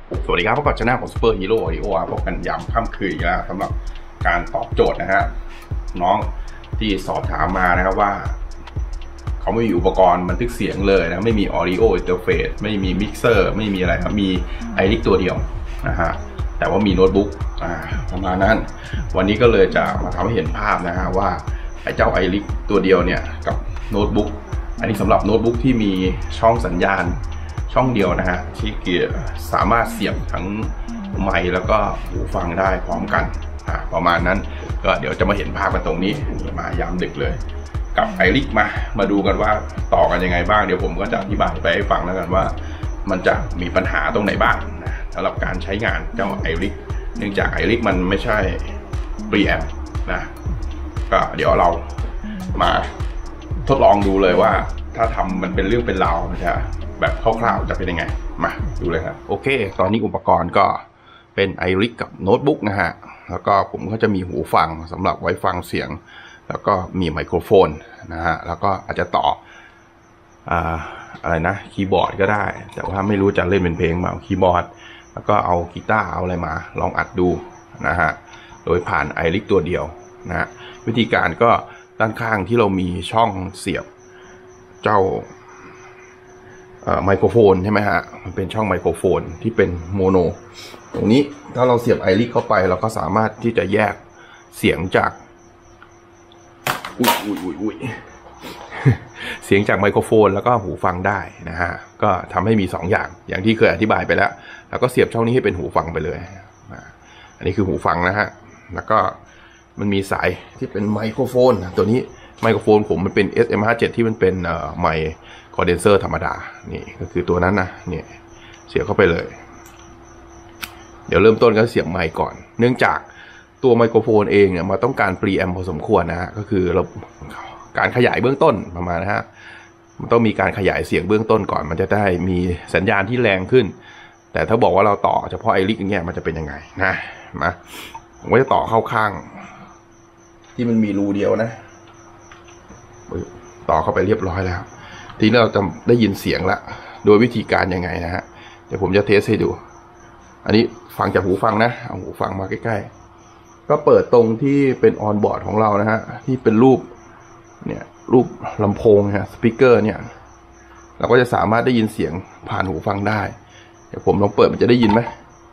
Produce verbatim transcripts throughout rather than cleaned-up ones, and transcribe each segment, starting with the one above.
สวัสดีครับพบกับช่องของซูเปอร์ฮีโร่ออดิโอพบกันยามค่ำคืนอีกแล้วสำหรับการตอบโจทย์นะฮะน้องที่สอบถามมานะครับว่าเขาไม่มีอุปกรณ์บันทึกเสียงเลยนะไม่มี Audio Interface ไม่มีมิกเซอร์ไม่มีอะไรครับมีไอริกตัวเดียวนะฮะแต่ว่ามีโน้ตบุ๊กอ่าประมาณนั้นวันนี้ก็เลยจะมาทำให้เห็นภาพนะฮะว่าไอ้เจ้าไอริกตัวเดียวเนี่ยกับโน้ตบุ๊กอันนี้สำหรับโน้ตบุ๊กที่มีช่องสัญญาณช่องเดียวนะฮะที่สามารถเสียบทั้งไมค์แล้วก็หูฟังได้พร้อมกันประมาณนั้นก็เดี๋ยวจะมาเห็นภาพกันตรงนี้มายามดึกเลยกับไอริกมามาดูกันว่าต่อกันยังไงบ้างเดี๋ยวผมก็จะอธิบายไปให้ฟังแล้วกันว่ามันจะมีปัญหาตรงไหนบ้างสำหรับการใช้งานเจ้าไอริกเนื่องจากไอริกมันไม่ใช่ปรีแอมป์นะก็เดี๋ยวเรามาทดลองดูเลยว่าถ้าทำมันเป็นเรื่องเป็นราวมันจะแบบคร่าวๆจะเป็นยังไงมาดูเลยครับโอเคตอนนี้อุปกรณ์ก็เป็นไอริกกับโน้ตบุ๊กนะฮะแล้วก็ผมก็จะมีหูฟังสำหรับไว้ฟังเสียงแล้วก็มีไมโครโฟนนะฮะแล้วก็อาจจะต่ออ่าอะไรนะคีย์บอร์ดก็ได้แต่ว่าไม่รู้จะเล่นเป็นเพลงมาคีย์บอร์ดแล้วก็เอากีตาร์เอาอะไรมาลองอัดดูนะฮะโดยผ่านไอริกตัวเดียวนะฮะวิธีการก็ด้านข้างที่เรามีช่องเสียบเจ้าไมโครโฟนใช่ไหมฮะมันเป็นช่องไมโครโฟนที่เป็นโมโนตรงนี้ถ้าเราเสียบไอริกเข้าไปเราก็สามารถที่จะแยกเสียงจากอุ้ยอุ้ยอุ้ยอุ้ยเสียงจากไมโครโฟนแล้วก็หูฟังได้นะฮะก็ทำให้มีสองอย่างอย่างที่เคยอธิบายไปแล้วแล้วก็เสียบช่องนี้ให้เป็นหูฟังไปเลยอันนี้คือหูฟังนะฮะแล้วก็มันมีสายที่เป็นไมโครโฟนตัวนี้ไมโครโฟนผมมันเป็น เอส เอ็ม ห้าสิบเจ็ด ที่มันเป็นไมค์คอนเดนเซอร์ธรรมดานี่ก็คือตัวนั้นนะเนี่ยเสียบเข้าไปเลยเดี๋ยวเริ่มต้นก็เสียบไมค์ก่อนเนื่องจากตัวไมโครโฟนเองเนี่ยมันต้องการปรีแอมพอสมควรนะฮะก็คือเราการขยายเบื้องต้นประมาณนะฮะมันต้องมีการขยายเสียงเบื้องต้นก่อนมันจะได้มีสัญญาณที่แรงขึ้นแต่ถ้าบอกว่าเราต่อเฉพาะไอริกอย่างเงี้ยมันจะเป็นยังไงนะมาผมก็จะต่อเข้าข้างที่มันมีรูเดียวนะต่อเข้าไปเรียบร้อยแล้วทีนี้เราจะได้ยินเสียงละโดยวิธีการยังไงนะฮะเดี๋ยวผมจะเทสให้ดูอันนี้ฟังจากหูฟังนะเอาหูฟังมาใกล้ๆก็เปิดตรงที่เป็นออนบอร์ดของเรานะฮะที่เป็นรูปเนี่ยรูปลำโพงฮะสปีกเกอร์เนี่ยเราก็จะสามารถได้ยินเสียงผ่านหูฟังได้เดี๋ยวผมลองเปิดมันจะได้ยินไหม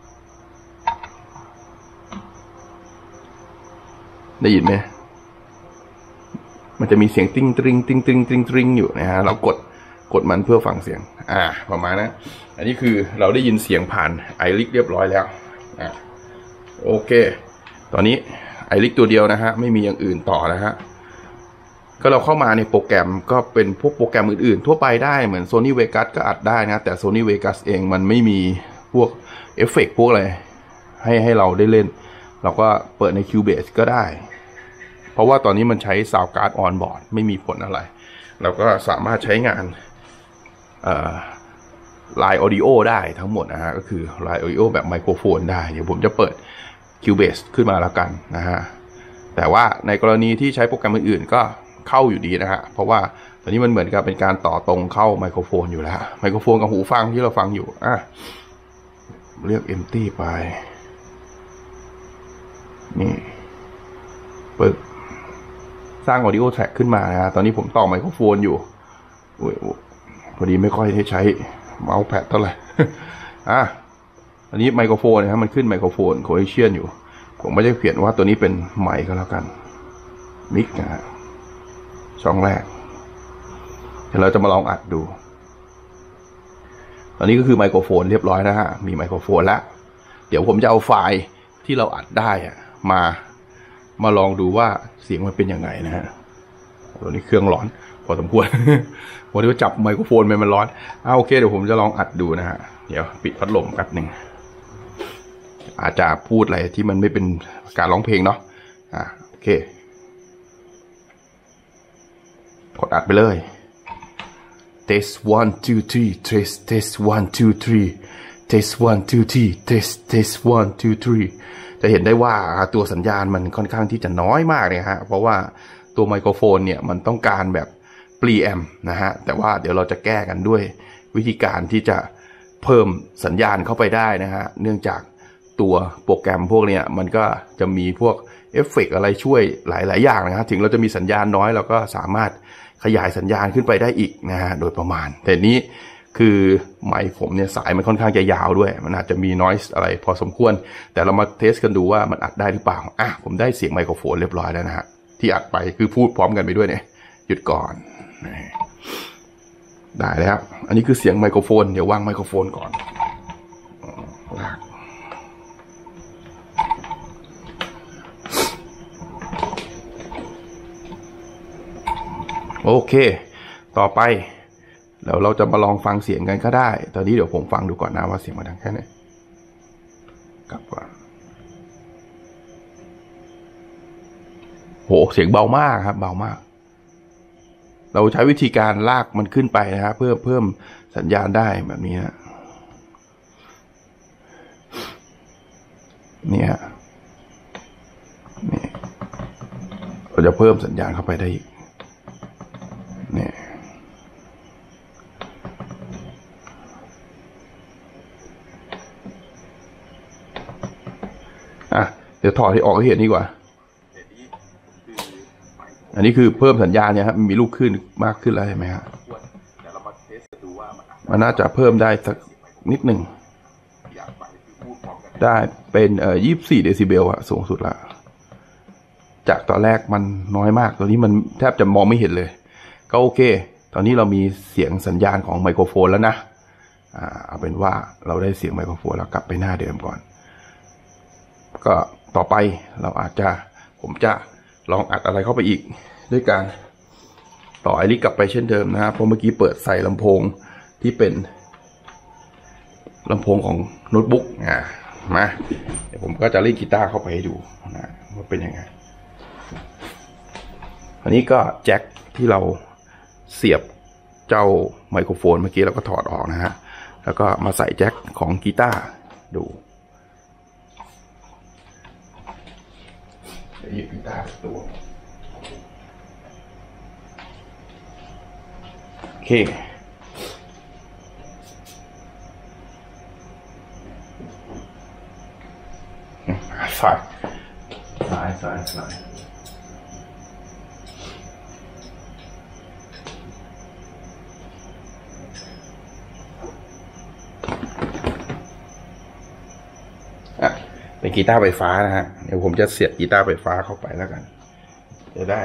ได้ยินไหมมันจะมีเสียงติ้งตริงติ้งตริงติ้งตริงอยู่นะฮะเรากดกดมันเพื่อฟังเสียงอ่าประมาณนั้นอันนี้คือเราได้ยินเสียงผ่านไอริกเรียบร้อยแล้วอ่าโอเคตอนนี้ไอริกตัวเดียวนะฮะไม่มีอย่างอื่นต่อนะฮะก็เราเข้ามาในโปรแกรมก็เป็นพวกโปรแกรมอื่นๆทั่วไปได้เหมือน Sony Vegas ก็อัดได้นะแต่ Sony Vegas เองมันไม่มีพวกเอฟเฟกต์พวกอะไรให้ให้เราได้เล่นเราก็เปิดใน Cubase ก็ได้เพราะว่าตอนนี้มันใช้ Sound Card on board ไม่มีผลอะไรเราก็สามารถใช้งานLine Audio ได้ทั้งหมดนะฮะก็คือ Line Audio แบบไมโครโฟนได้เดี๋ยวผมจะเปิด Cubase ขึ้นมาแล้วกันนะฮะแต่ว่าในกรณีที่ใช้โปรแกรมอื่นๆก็เข้าอยู่ดีนะฮะเพราะว่าตอนนี้มันเหมือนกับเป็นการต่อตรงเข้าไมโครโฟนอยู่แล้วไมโครโฟนกับหูฟังที่เราฟังอยู่อ่ะเรียก Empty ไปนี่เปิดสร้าง Audio Track ขึ้นมานะฮะตอนนี้ผมต่อไมโครโฟนอยู่พอดีไม่ค่อยได้ใช้เมาส์แพดเท่าไหร่อ่ะอันนี้ไมโครโฟนนะฮะมันขึ้นไมโครโฟนโคเอเชียนอยู่ผมไม่ได้เขียนว่าตัวนี้เป็นไมค์ก็แล้วกันมิกนะฮะช่องแรกเดี๋ยวเราจะมาลองอัดดูตอนนี้ก็คือไมโครโฟนเรียบร้อยนะฮะมีไมโครโฟนแล้วเดี๋ยวผมจะเอาไฟล์ที่เราอัดได้มามาลองดูว่าเสียงมันเป็นยังไงนะฮะตัวนี้เครื่องร้อนพอสมควรวันนี้จับไมโครโฟนมันร้อนอ่าโอเคเดี๋ยวผมจะลองอัดดูนะฮะเดี๋ยวปิดพัดลมแป๊บหนึ่งอาจจะพูดอะไรที่มันไม่เป็นการร้องเพลงเนาะอ่าโอเคกดอัดไปเลย test one two three test test one two three test one two three test test one two three จะเห็นได้ว่าตัวสัญญาณมันค่อนข้างที่จะน้อยมากเลยฮะเพราะว่าตัวไมโครโฟนเนี่ยมันต้องการแบบปรีแอมนะฮะแต่ว่าเดี๋ยวเราจะแก้กันด้วยวิธีการที่จะเพิ่มสัญญาณเข้าไปได้นะฮะเนื่องจากตัวโปรแกรมพวกนี้มันก็จะมีพวกเอฟเฟกต์อะไรช่วยหลายๆอย่างนะครับถึงเราจะมีสัญญาณน้อยเราก็สามารถขยายสัญญาณขึ้นไปได้อีกนะฮะโดยประมาณแต่นี้คือไมค์ผมเนี่ยสายมันค่อนข้างจะยาวด้วยมันอาจจะมี noise อะไรพอสมควรแต่เรามาเทสกันดูว่ามันอัดได้หรือเปล่าอ่ะผมได้เสียงไมโครโฟนเรียบร้อยแล้วนะฮะที่อัดไปคือพูดพร้อมกันไปด้วยเนี่ยหยุดก่อนได้แล้วอันนี้คือเสียงไมโครโฟนเดี๋ยววางไมโครโฟนก่อนลากโอเคต่อไปเดี๋ยวเราจะมาลองฟังเสียงกันก็ได้ตอนนี้เดี๋ยวผมฟังดูก่อนนะว่าเสียงมันดังแค่ไหนกลับก่อนโหเสียงเบามากครับเบามากเราใช้วิธีการลากมันขึ้นไปนะฮะเพื่อเพิ่มสัญญาณได้แบบนี้นะเนี่ยนี่เราจะเพิ่มสัญญาณเข้าไปได้อีกเนี่ยอ่ะเดี๋ยวถอดให้ออกให้เห็นดีกว่าอันนี้คือเพิ่มสัญญาณเนี่ยครับมีลูกขึ้นมากขึ้นแล้วเห็นไหมฮะมันน่าจะเพิ่มได้สักนิดหนึ่งได้เป็นเอ่อยี่สิบสี่เดซิเบลอะสูงสุดละจากตอนแรกมันน้อยมากตอนนี้มันแทบจะมองไม่เห็นเลยก็โอเคตอนนี้เรามีเสียงสัญญาณของไมโครโฟนแล้วนะอ่าเอาเป็นว่าเราได้เสียงไมโครโฟนแล้วกลับไปหน้าเดิมก่อนก็ต่อไปเราอาจจะผมจะลองอัดอะไรเข้าไปอีกด้วยการต่อไอริกกลับไปเช่นเดิมนะครับเพราะเมื่อกี้เปิดใส่ลำโพงที่เป็นลำโพงของโน้ตบุ๊กอ่ามาเดี๋ยวผมก็จะเล่นกีตาร์เข้าไปให้ดูนะว่าเป็นยังไงอันนี้ก็แจ็คที่เราเสียบเจ้าไมโครโฟนเมื่อกี้เราก็ถอดออกนะฮะแล้วก็มาใส่แจ็คของกีตาร์ดูหยิบกีตาร์ตัวโอเคสายสายสายสายอ่ะเป็นกีตาร์ไฟฟ้านะฮะเดี๋ยวผมจะเสียบกีตาร์ไฟฟ้าเข้าไปแล้วกันจะได้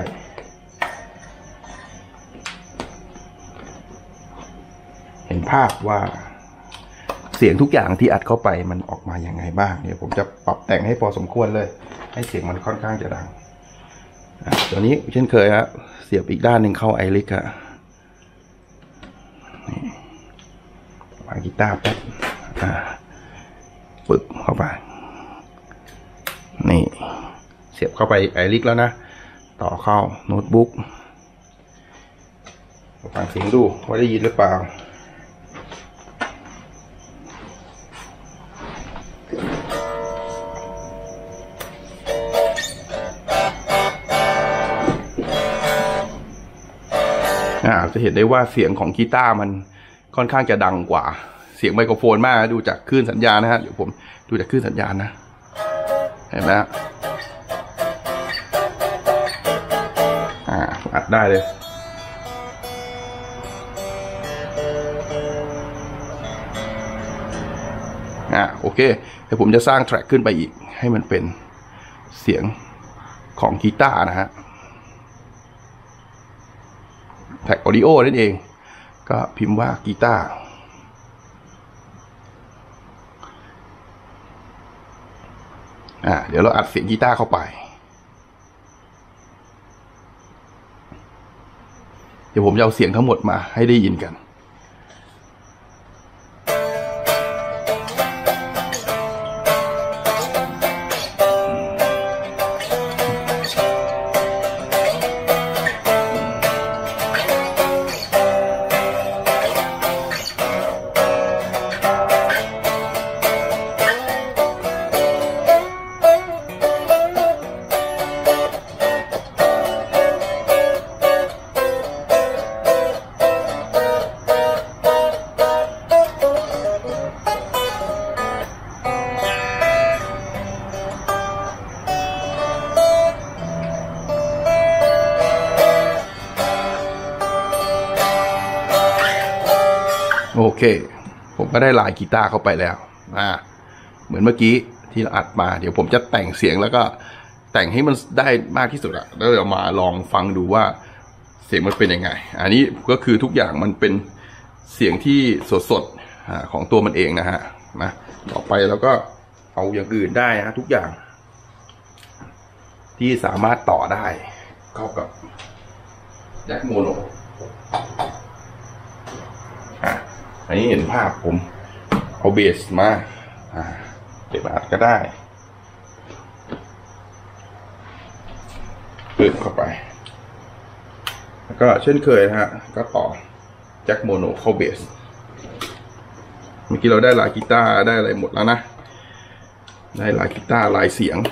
เห็นภาพว่าเสียงทุกอย่างที่อัดเข้าไปมันออกมาอย่างไงบ้างเดี๋ยวผมจะปรับแต่งให้พอสมควรเลยให้เสียงมันค่อนข้างจะดังตัวนี้เช่นเคยครับเสียบอีกด้านหนึ่งเข้าไอริกอะวางกีตาร์แป๊บปึกเข้าไปนี่เสียบเข้าไปไอริกแล้วนะต่อเข้าโน้ตบุ๊กฟังเสียงดูว่าได้ยินหรือเปล่าอ่าจะเห็นได้ว่าเสียงของกีตาร์มันค่อนข้างจะดังกว่าเสียงไมโครโฟนมากดูจากคลื่นสัญญาณนะฮะเดี๋ยวผมดูจากคลื่นสัญญาณนะเห็นไหมฮะอ่าอัดได้เลยอ่าโอเคเดี๋ยวผมจะสร้างแทร็กขึ้นไปอีกให้มันเป็นเสียงของกีตาร์นะฮะแท็กออดิโอนั่นเองก็พิมพ์ว่ากีตาร์อ่าเดี๋ยวเราอัดเสียงกีตาร์เข้าไปเดี๋ยวผมจะเอาเสียงทั้งหมดมาให้ได้ยินกันเคผมก็ได้ลายกีตาร์เข้าไปแล้วอ่าเหมือนเมื่อกี้ที่เราอัดมาเดี๋ยวผมจะแต่งเสียงแล้วก็แต่งให้มันได้มากที่สุดอะแล้วเดี๋ยวมาลองฟังดูว่าเสียงมันเป็นยังไงอันนี้ก็คือทุกอย่างมันเป็นเสียงที่สดๆของตัวมันเองนะฮะนะต่อไปเราก็เอาอย่างอื่นได้นะทุกอย่างที่สามารถต่อได้เข้ากับแจ็คโมโนอ่ะอันนี้เห็นภาพผมเอาเบสมาอ่าเก็บอัดก็ได้เปิดเข้าไปแล้วก็เช่นเคยนะฮะก็ต่อแจ็คโมโนเข้าเบสเมื่อกี้เราได้ลายกีตาร์ได้อะไรหมดแล้วนะได้ลายกีตาร์ลายเสียง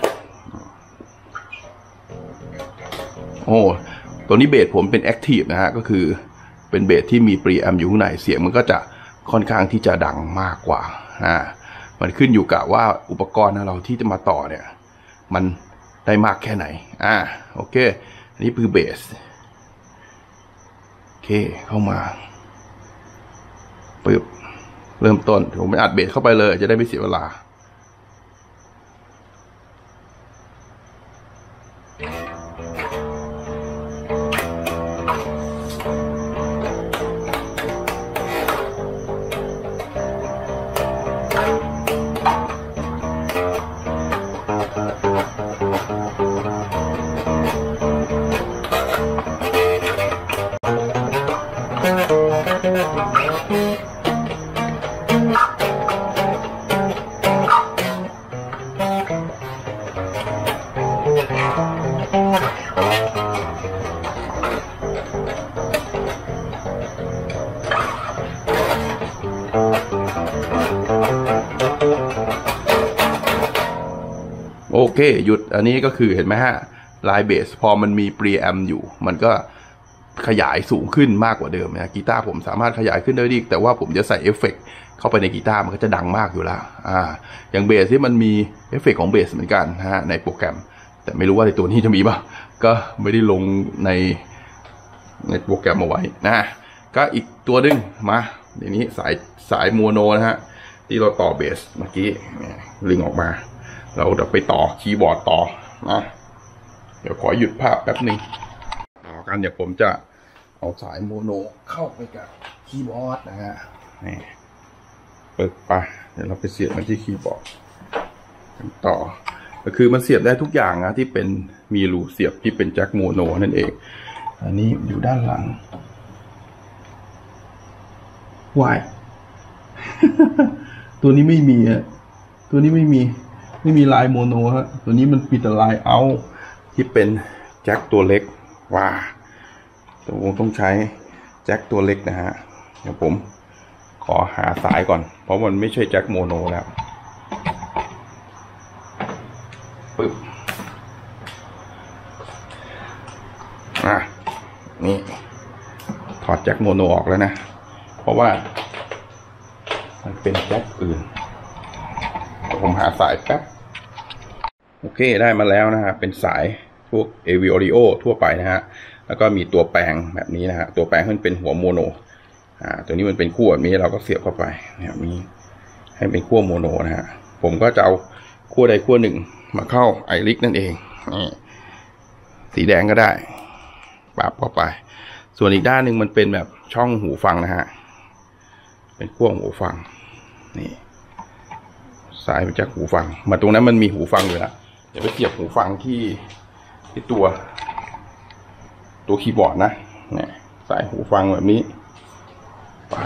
โอ้ตัวนี้เบสผมเป็นแอคทีฟนะฮะก็คือเป็นเบสที่มีปรีแอมอยู่ข้างในเสียงมันก็จะค่อนข้างที่จะดังมากกว่าอ่ามันขึ้นอยู่กับว่าอุปกรณ์ของเราที่จะมาต่อเนี่ยมันได้มากแค่ไหนอ่าโอเคอันนี้คือเบสโอเคเข้ามาปึ๊บเริ่มต้นผมไปอัดเบสเข้าไปเลยจะได้ไม่เสียเวลาโอเคหยุดอันนี้ก็คือเห็นไหมฮะลายเบสพอมันมีปรีแอมอยู่มันก็ขยายสูงขึ้นมากกว่าเดิมนะกีตาร์ผมสามารถขยายขึ้นได้ดีแต่ว่าผมจะใส่เอฟเฟกต์เข้าไปในกีตาร์มันก็จะดังมากอยู่แล้วอ่าอย่างเบสที่มันมีเอฟเฟกต์ของเบสเหมือนกันนะฮะในโปรแกรมแต่ไม่รู้ว่าในตัวนี้จะมีป่ะก็ไม่ได้ลงในในโปรแกรมเอาไว้นะก็อีกตัวนึงมาเดี๋ยวนี้สายสายโมโนนะฮะที่เราต่อเบสเมื่อกี้ลิงออกมาเราจะไปต่อคีย์บอร์ดต่อนะเดี๋ยวขอหยุดภาพแป๊บนึงต่อกันเดี๋ยวผมจะเอาสายโมโนเข้าไปกับคีย์บอร์ดนะฮะนี่เปิดไปเดี๋ยวเราไปเสียบมันที่คีย์บอร์ดกันต่อก็คือมันเสียบได้ทุกอย่างนะที่เป็นมีรูเสียบที่เป็นแจ็คโมโนนั่นเองอันนี้อยู่ด้านหลังวาย ตัวนี้ไม่มีอ่ะตัวนี้ไม่มีไม่มีลายโมโนฮะตัวนี้มันมีแต่ลายเอาที่เป็นแจ็คตัวเล็กว้าตัวผมต้องใช้แจ็คตัวเล็กนะฮะเดี๋ยวผมขอหาสายก่อนเพราะมันไม่ใช่แจ็คโมโนแล้วปึ๊บอ่ะนี่ถอดแจ็คโมโนออกแล้วนะเพราะว่ามันเป็นแจ็คอื่นผมหาสายแป๊บโอเคได้มาแล้วนะฮะเป็นสายพวก เอ วี Audio ทั่วไปนะฮะแล้วก็มีตัวแปลงแบบนี้นะฮะตัวแปลงมันเป็นหัวโมโนอ่าตัวนี้มันเป็นขั้วแบบนี้เราก็เสียบเข้าไปแบบนี้ให้เป็นขั้วโมโนนะฮะผมก็จะเอาขั้วใดขั้วหนึ่งมาเข้าไอริกนั่นเองนี่สีแดงก็ได้ปรับเข้าไปส่วนอีกด้านหนึ่งมันเป็นแบบช่องหูฟังนะฮะเป็นขั้วหูฟังนี่สายมาจากหูฟังมาตรงนั้นมันมีหูฟังอยู่แล้วเดี๋ยวไปเสียบหูฟังที่ที่ตัวตัวคีย์บอร์ดนะเนี่ยสายหูฟังแบบนี้ไป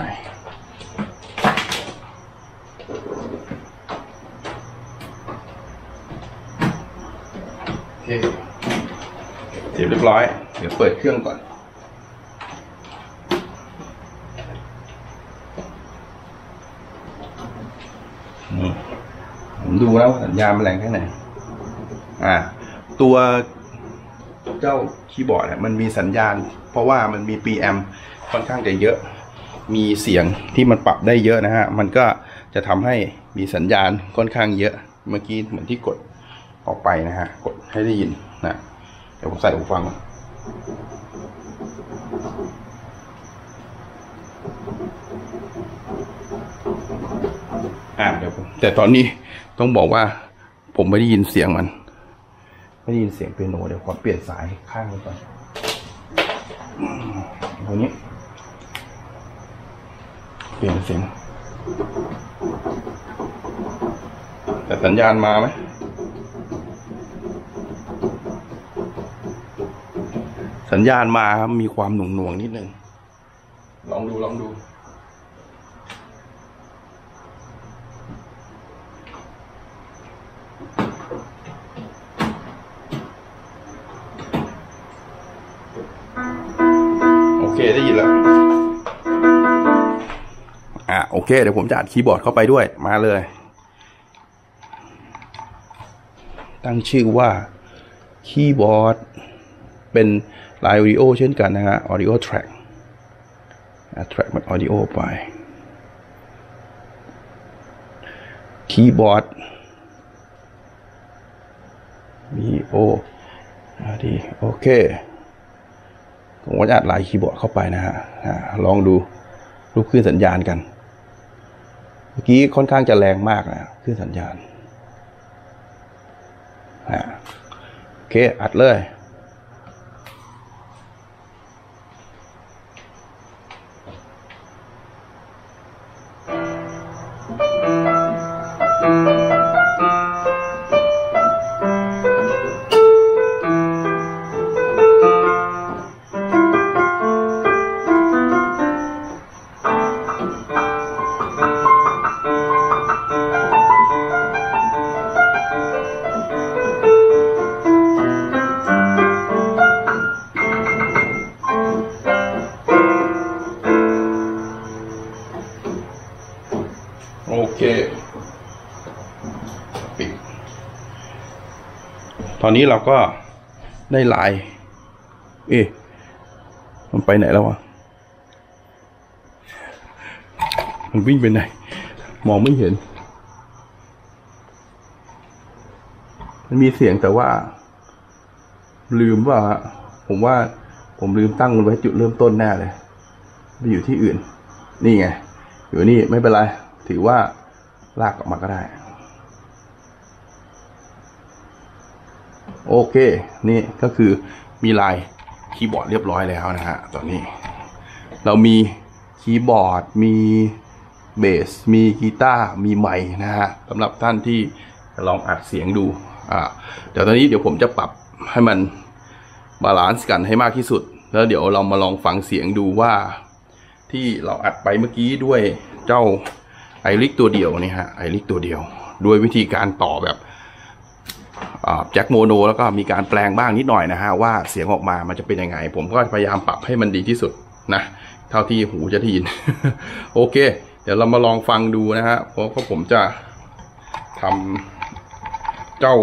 โอเคเสร็จเรียบร้อยเดี๋ยวเปิดเครื่องก่อนผมดูแล้วสัญญาณมันแรงแค่ไหนอ่าตัวเจ้าคีย์บอร์ดเนี่ยมันมีสัญญาณเพราะว่ามันมี พี เอ็ม ค่อนข้างจะเยอะมีเสียงที่มันปรับได้เยอะนะฮะมันก็จะทำให้มีสัญญาณค่อนข้างเยอะเมื่อกี้เหมือนที่กดออกไปนะฮะกดให้ได้ยินนะเดี๋ยวผมใส่หูฟังอ่าเดี๋ยวผมแต่ตอนนี้ต้องบอกว่าผมไม่ได้ยินเสียงมันไม่ได้ยินเสียงเปียโนเดี๋ยวขอเปลี่ยนสายข้างนี้ก่อนตรงนี้เปลี่ยนเสียงแต่สัญญาณมาไหมสัญญาณมาครับมีความหน่วงหน่วงนิดนึงลองดูลองดูโอเคได้ยินแล้วอ่ะโอเคเดี๋ยวผมจะอัดคีย์บอร์ดเข้าไปด้วยมาเลยตั้งชื่อว่าคีย์บอร์ดเป็นไลน์ audio เช่นกันนะฮะ audio track track มัน audio ไปคีย์บอร์ด วี โอ ดีโอเคผมก็จะอัดไลน์คีย์บอร์ดเข้าไปนะฮะลองดูรูปคลื่นสัญญาณกันเมื่อกี้ค่อนข้างจะแรงมากนะคลื่นสัญญาณโอเคอัดเลยโอเคปิดตอนนี้เราก็ได้ไลน์เอ๊ะมันไปไหนแล้ววะมันวิ่งไปไหนมองไม่เห็นมันมีเสียงแต่ว่าลืมว่าผมว่าผมลืมตั้งมันไว้จุดเริ่มต้นแน่เลยไปอยู่ที่อื่นนี่ไงอยู่นี่ไม่เป็นไรถือว่าลากออกมาก็ได้โอเคนี่ก็คือมีลายคีย์บอร์ดเรียบร้อยแล้วนะฮะตอนนี้เรามีคีย์บอร์ดมีเบสมีกีตาร์มีไมค์นะฮะสำหรับท่านที่ลองอัดเสียงดูอ่าเดี๋ยวตอนนี้เดี๋ยวผมจะปรับให้มันบาลานซ์กันให้มากที่สุดแล้วเดี๋ยวเรามาลองฟังเสียงดูว่าที่เราอัดไปเมื่อกี้ด้วยเจ้าไอริกตัวเดียวนี่ฮะไอริกตัวเดียวด้วยวิธีการต่อแบบแจ็คโมโนแล้วก็มีการแปลงบ้างนิดหน่อยนะฮะว่าเสียงออกมามันจะเป็นยังไงผมก็พยายามปรับให้มันดีที่สุดนะเท่าที่หูจะได้ยิน โอเคเดี๋ยวเรามาลองฟังดูนะฮะเพราะผมจะทำเจ้า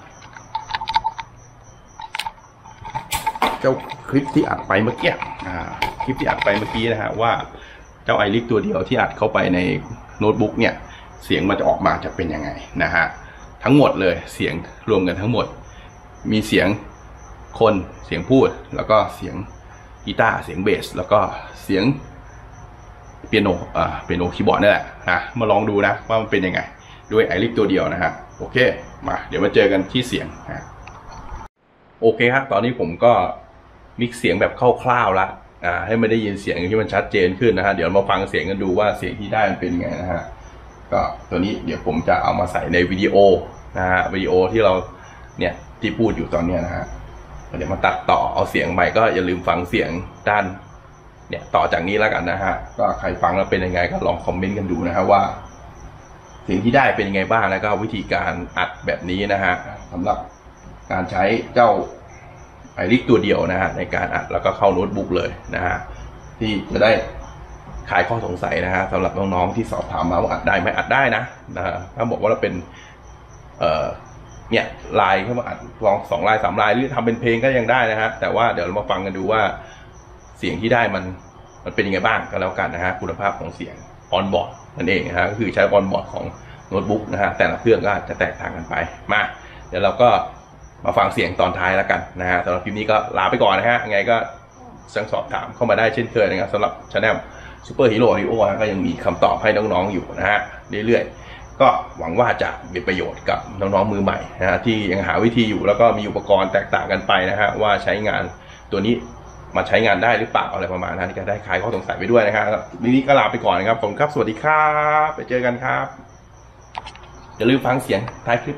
เจ้าคลิปที่อัดไปเมื่อกี้คลิปที่อัดไปเมื่อกี้นะฮะว่าเจ้าไอริกตัวเดียวที่อัดเข้าไปในโน้ตบุ๊กเนี่ยเสียงมันจะออกมาจะเป็นยังไงนะฮะทั้งหมดเลยเสียงรวมกันทั้งหมดมีเสียงคนเสียงพูดแล้วก็เสียงกีตาร์เสียงเบสแล้วก็เสียงเปียโนอ่าเปียโนคีย์บอร์ดนี่แหละนะมาลองดูนะว่ามันเป็นยังไงด้วยไอริกตัวเดียวนะฮะโอเคมาเดี๋ยวมาเจอกันที่เสียงนะโอเคครับตอนนี้ผมก็มิกเสียงแบบคร่าวๆละอ่าให้ไม่ได้ยินเสียงที่มันชัดเจนขึ้นนะฮะเดี๋ยวมาฟังเสียงกันดูว่าเสียงที่ได้มันเป็นยังไงนะฮะก็ตัวนี้เดี๋ยวผมจะเอามาใส่ในวิดีโอนะฮะวิดีโอที่เราเนี่ยที่พูดอยู่ตอนนี้นะฮะเดี๋ยวมาตัดต่อเอาเสียงใหม่ก็อย่าลืมฟังเสียงด้านเนี่ยต่อจากนี้แล้วกันนะฮะก็ใครฟังแล้วเป็นยังไงก็ลองคอมเมนต์กันดูนะฮะว่าเสียงที่ได้เป็นยังไงบ้างแล้วก็วิธีการอัดแบบนี้นะฮะสำหรับการใช้เจ้าไอริกตัวเดียวนะฮะในการอัดแล้วก็เข้าโน้ตบุ๊กเลยนะฮะที่จะได้คลายข้อสงสัยนะฮะสำหรับน้องๆที่สอบถามมาว่าอัดได้ไหมอัดได้นะนะฮะถ้าบอกว่าเราเป็นเอ่อเนี่ยลายเข้ามาอัดลองสองลายสามลายหรือทำเป็นเพลงก็ยังได้นะฮะแต่ว่าเดี๋ยวเรามาฟังกันดูว่าเสียงที่ได้มันมันเป็นยังไงบ้างก็แล้วกันนะฮะคุณภาพของเสียงออนบอร์ดนั่นเองนะฮะก็คือใช้ออนบอร์ดของโน้ตบุ๊กนะฮะแต่ละเครื่องก็จะแตกต่างกันไปมาเดี๋ยวเราก็มาฟังเสียงตอนท้ายแล้วกันนะฮะสำหรับคลิปนี้ก็ลาไปก่อนนะฮะไงก็สั่งสอบถามเข้ามาได้เช่นเคยนะครับสำหรับชาแนลซูเปอร์ฮีโร่ออดิโอก็ยังมีคำตอบให้น้องๆอยู่นะฮะเรื่อยๆก็หวังว่าจะมีประโยชน์กับน้องๆมือใหม่นะฮะที่ยังหาวิธีอยู่แล้วก็มีอุปกรณ์แตกต่างกันไปนะฮะว่าใช้งานตัวนี้มาใช้งานได้หรือเปล่าอะไรประมาณนั้นก็ได้คลายข้อสงสัยไปด้วยนะครับวันนี้ก็ลาไปก่อนนะครับผมครับสวัสดีครับไปเจอกันครับอย่าลืมฟังเสียงท้ายคลิป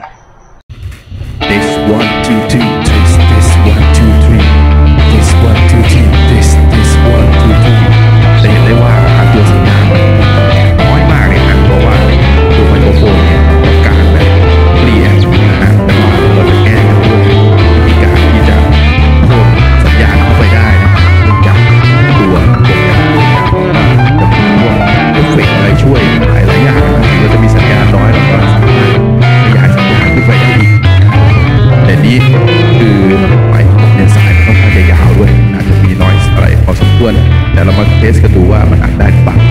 This one two two this this one two three this one two three this this one two three จะเห็นได้ว่าการตัวสัญญาณน้อยมากเลยนะเพราะว่าตัวไมโครโฟนเนี่ยต้องการแบบเปลี่ยนนะฮะแต่ว่าเราจะแก้กันด้วยวิธีการที่จะเพิ่มสัญญาณเข้าไปได้นะครับเนื่องจากตัวโปรแกรมจะมีพวกเอฟเฟกต์อะไรช่วยหลายหลายอย่างนะเราจะมีสัญญาณน้อยเราก็สามารถขยายสัญญาณขึ้นไปได้อีกแต่นี้คือไปเนี่ยสายมันต้องค่อนข้างจะยาวด้วยอาจจะมีนอยส์อะไรพอสมควรแต่เรามาเทสกันดูว่ามันอัดได้หรือเปล่า